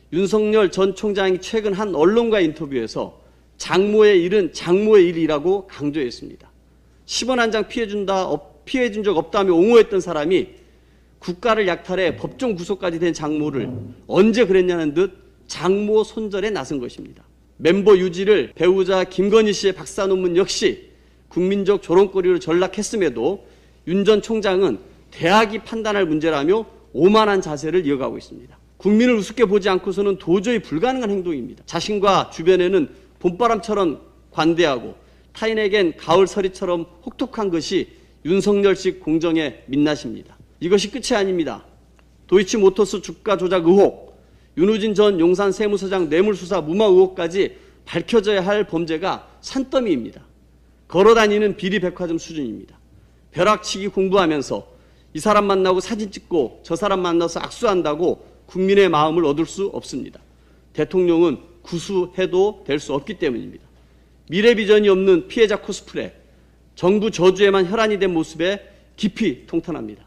윤석열 전 총장이 최근 한 언론과 인터뷰에서 장모의 일은 장모의 일이라고 강조했습니다. 10원 한 장 피해준 적 없다며 옹호했던 사람이 국가를 약탈해 법정 구속까지 된 장모를 언제 그랬냐는 듯 장모 손절에 나선 것입니다. 멤버 유지를 배우자 김건희 씨의 박사 논문 역시 국민적 조롱거리로 전락했음에도 윤 전 총장은 대학이 판단할 문제라며 오만한 자세를 이어가고 있습니다. 국민을 우습게 보지 않고서는 도저히 불가능한 행동입니다. 자신과 주변에는 봄바람처럼 관대하고 타인에겐 가을서리처럼 혹독한 것이 윤석열식 공정의 민낯입니다. 이것이 끝이 아닙니다. 도이치모터스 주가 조작 의혹, 윤우진 전 용산 세무서장 뇌물수사 무마 의혹까지 밝혀져야 할 범죄가 산더미입니다. 걸어다니는 비리백화점 수준입니다. 벼락치기 공부하면서 이 사람 만나고 사진 찍고 저 사람 만나서 악수한다고 국민의 마음을 얻을 수 없습니다. 대통령은 구수해도 될 수 없기 때문입니다. 미래 비전이 없는 피해자 코스프레, 정부 저주에만 혈안이 된 모습에 깊이 통탄합니다.